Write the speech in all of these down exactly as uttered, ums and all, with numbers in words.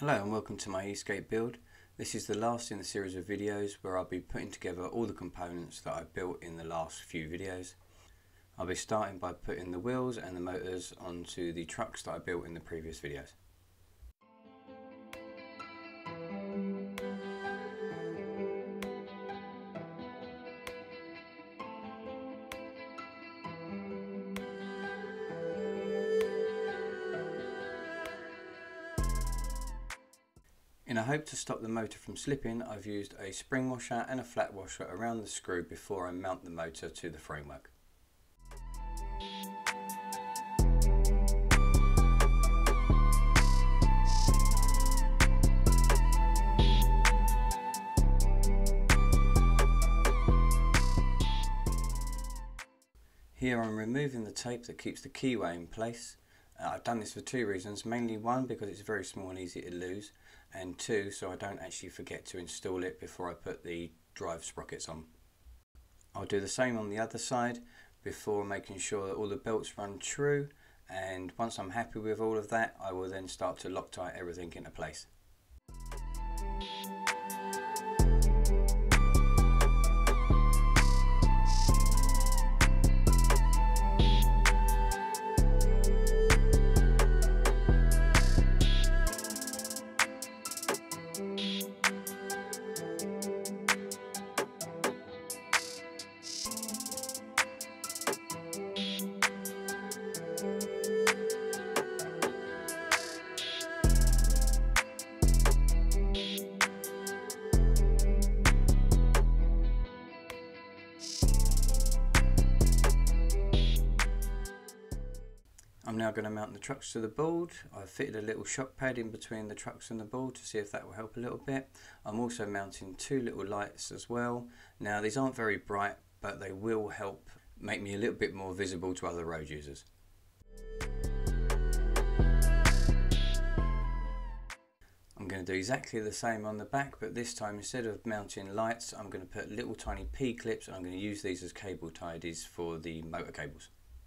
Hello and welcome to my Esk eight build. This is the last in the series of videos where I'll be putting together all the components that I built in the last few videos. I'll be starting by putting the wheels and the motors onto the trucks that I built in the previous videos. In a hope to stop the motor from slipping, I've used a spring washer and a flat washer around the screw before I mount the motor to the framework. Here I'm removing the tape that keeps the keyway in place. Uh, I've done this for two reasons, mainly one because it's very small and easy to lose, and two so I don't actually forget to install it before I put the drive sprockets on. I'll do the same on the other side before making sure that all the belts run true, and once I'm happy with all of that I will then start to Loctite everything into place. I'm now going to mount the trucks to the board. I've fitted a little shock pad in between the trucks and the board to see if that will help a little bit. I'm also mounting two little lights as well. Now these aren't very bright, but they will help make me a little bit more visible to other road users. I'm going to do exactly the same on the back, but this time instead of mounting lights I'm going to put little tiny P clips, and I'm going to use these as cable tidies for the motor cables.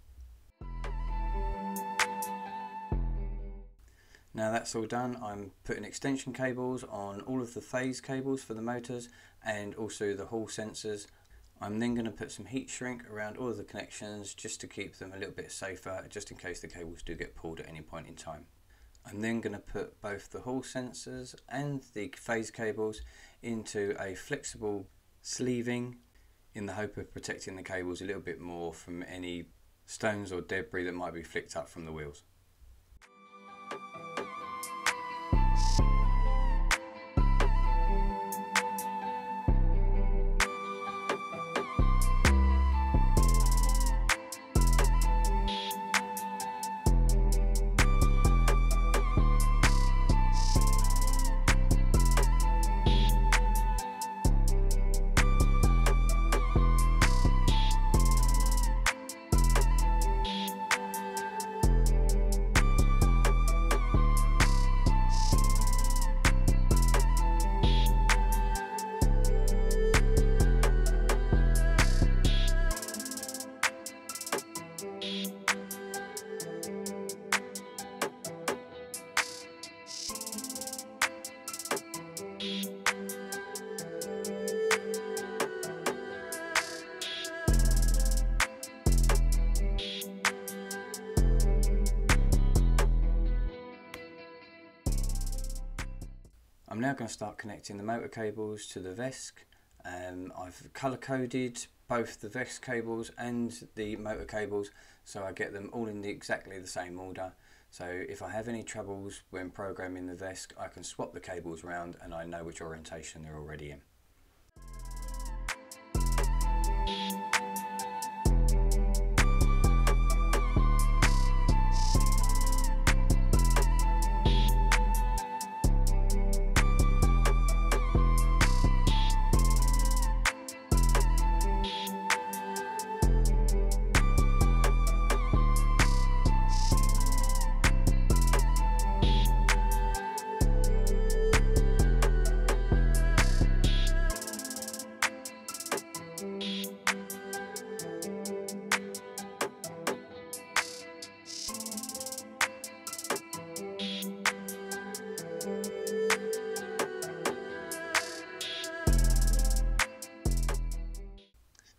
Now that's all done, I'm putting extension cables on all of the phase cables for the motors and also the hall sensors. I'm then going to put some heat shrink around all of the connections just to keep them a little bit safer, just in case the cables do get pulled at any point in time. I'm then going to put both the hall sensors and the phase cables into a flexible sleeving in the hope of protecting the cables a little bit more from any stones or debris that might be flicked up from the wheels. I'm now going to start connecting the motor cables to the Vesc. Um, I've colour coded both the Vesc cables and the motor cables so I get them all in the, exactly the same order. So if I have any troubles when programming the Vesc, I can swap the cables around and I know which orientation they're already in.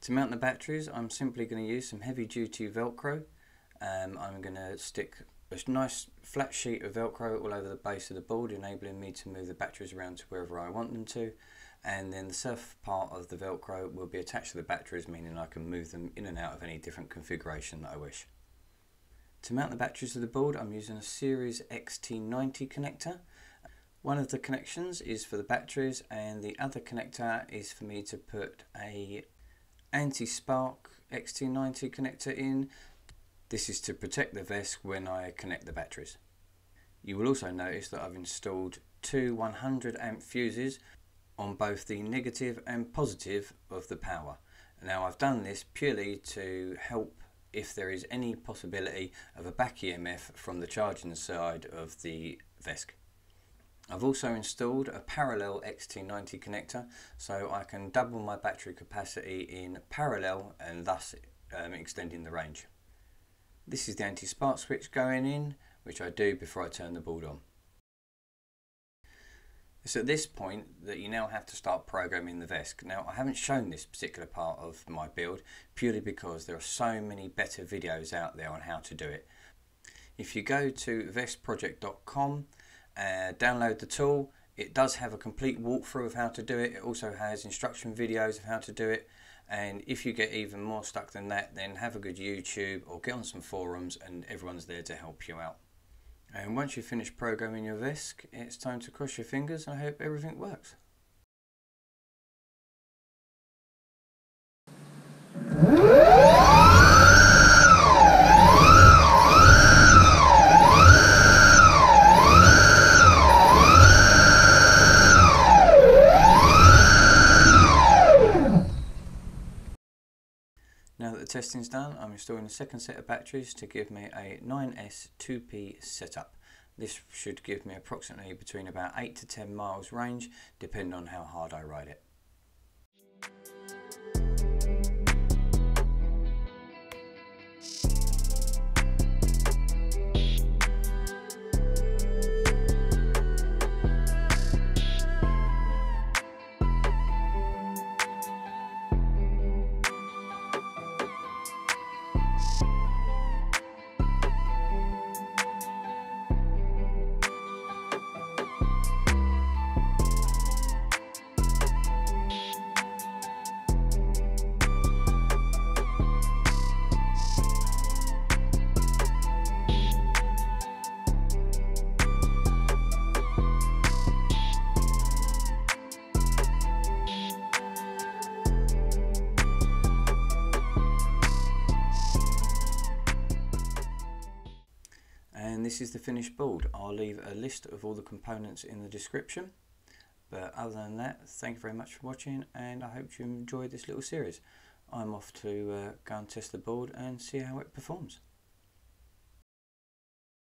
To mount the batteries, I'm simply going to use some heavy duty Velcro. Um, I'm going to stick a nice flat sheet of Velcro all over the base of the board, enabling me to move the batteries around to wherever I want them to. And then the surf part of the Velcro will be attached to the batteries, meaning I can move them in and out of any different configuration that I wish. To mount the batteries to the board, I'm using a series X T ninety connector. One of the connections is for the batteries and the other connector is for me to put a anti-spark X T ninety connector in. This is to protect the Vesc when I connect the batteries. You will also notice that I've installed two one hundred amp fuses on both the negative and positive of the power. Now I've done this purely to help if there is any possibility of a back E M F from the charging side of the Vesc. I've also installed a parallel X T ninety connector so I can double my battery capacity in parallel and thus um, extending the range. This is the anti-spark switch going in, which I do before I turn the board on. It's at this point that you now have to start programming the Vesc. Now I haven't shown this particular part of my build purely because there are so many better videos out there on how to do it. If you go to Vesc project dot com, uh, download the tool, it does have a complete walkthrough of how to do it. It also has instruction videos of how to do it. And if you get even more stuck than that, then have a good YouTube or get on some forums and everyone's there to help you out. And once you've finished programming your Vesc, it's time to cross your fingers and I hope everything works. Now that the testing's done, I'm installing a second set of batteries to give me a nine S two P setup. This should give me approximately between about eight to ten miles range, depending on how hard I ride it. And this is the finished board. I'll leave a list of all the components in the description. But other than that, thank you very much for watching and I hope you enjoyed this little series. I'm off to uh, go and test the board and see how it performs.